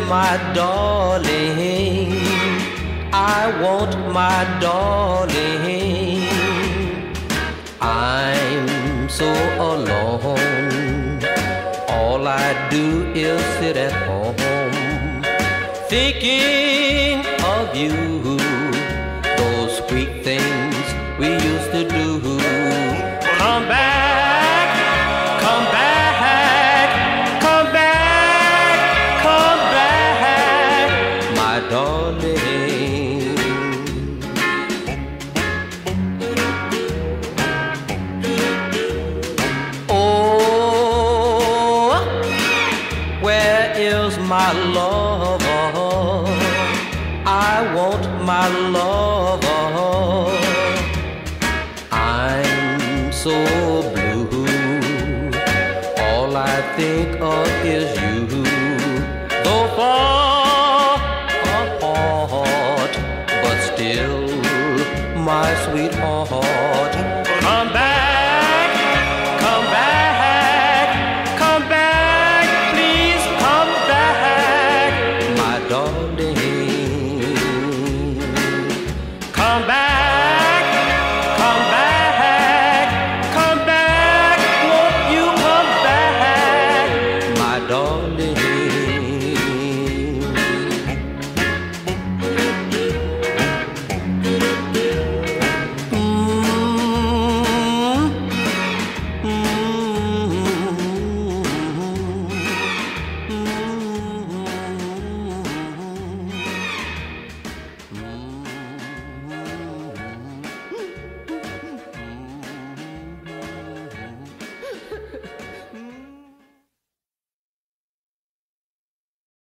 my darling? I want my darling. I'm so alone. All I do is sit at home, thinking of you, those sweet things we used to do. Come back, come back, come back, come back, my darling. Oh, where is my lover? I want my lover. I'm so blue. All I think of is you. Though far apart, but still my sweetheart. Come back, come back, come back, please come back, my darling. Come back.